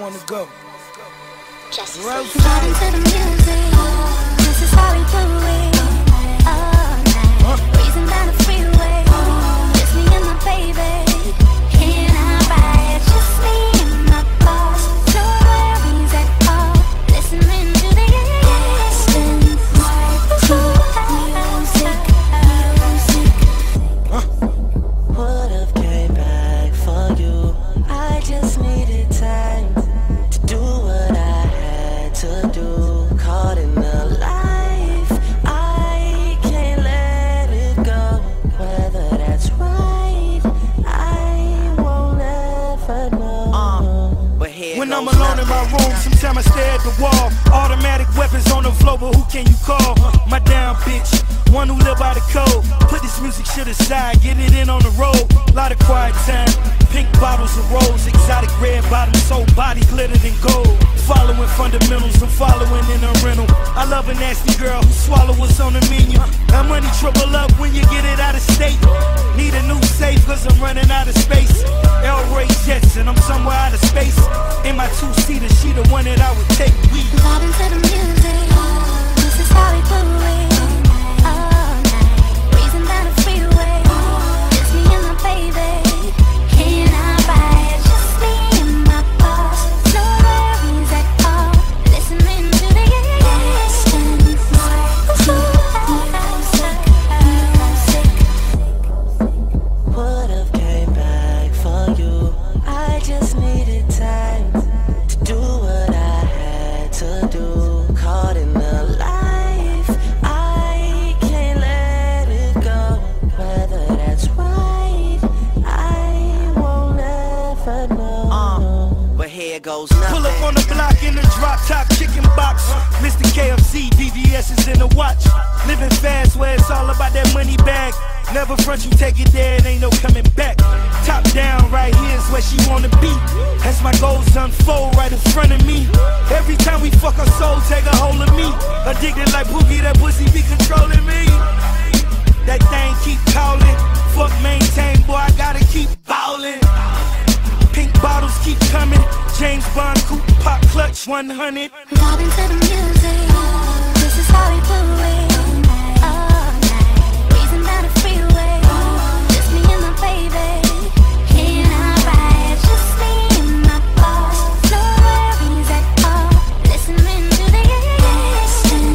want to go. Rosé. Vibing to the music. This is how we do it. All night. Breezing down the freeway. Just me and my baby. Can I ride? Just me and my boss. No worries at all. Listening to the Aston Martin. Would've came back for you. I just needed time to do what I had to do. Caught in the life, I can't let it go. Whether that's right, I won't ever know. But here when I'm alone in my room, sometimes I stare at the wall. Automatic weapons on the floor, but who can you call? My down bitch, one who live by the code. Put this music shit aside, get it in on the road. Lot of quiet time, pink bottles of rose, exotic red bottoms, soul body glittered in gold. Following fundamentals, I'm following in a rental. I love a nasty girl who swallow what's on the menu. That money triple up when you get it out of state. Need a new safe cause I'm running out of space. L-Ray jets and I'm somewhere out of space. In my two-seater, she the one that I would take. Vibing to the music. This is how we do it. All night. Breezing down the freeway. Just me and my baby. Can I ride? Just me and my boss. No worries at all. Listening to the Aston Martin. Would've came back for you. I just needed time to do what I had to do. Caught in the life, I can't let it go. Whether that's right, I won't ever know. But here goes nothing. Pull up on the block in the drop top chicken box. Mr. KFC, VVS is in the watch. Living fast where it's all about that money bag. Never front, you take it there, it ain't no coming back. Top down, right here's where she wanna be. As my goals unfold right in front of me. Every time we fuck, her soul take a hold of me. Addicted like Boogie, that pussy be controlling me. That thing keep calling. Fuck maintain, boy, I gotta keep ballin'. Pink bottles keep coming. James Bond coupe, pop clutch 100. Vibing to the music. This is how we do it. All night. Breezing down the freeway. Just me and my baby. Can I ride? Just me and my boss. No worries at all. Listening to the Aston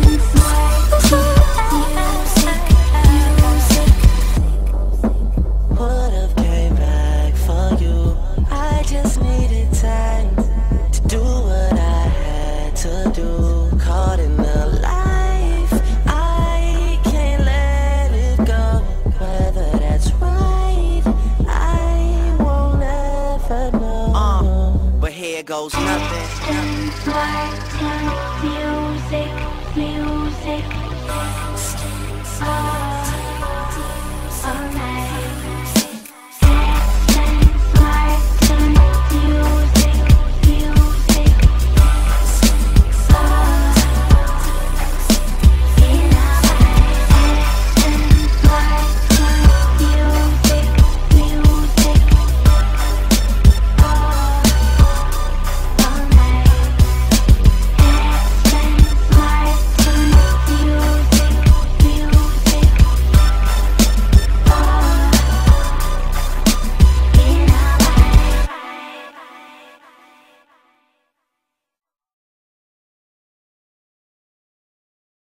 Martin. Would've came back for you. I just needed time to do what I had to do. Caught in the life, I can't let it go. Whether that's right, I won't ever know. But here goes nothing. Aston Martin, music, music.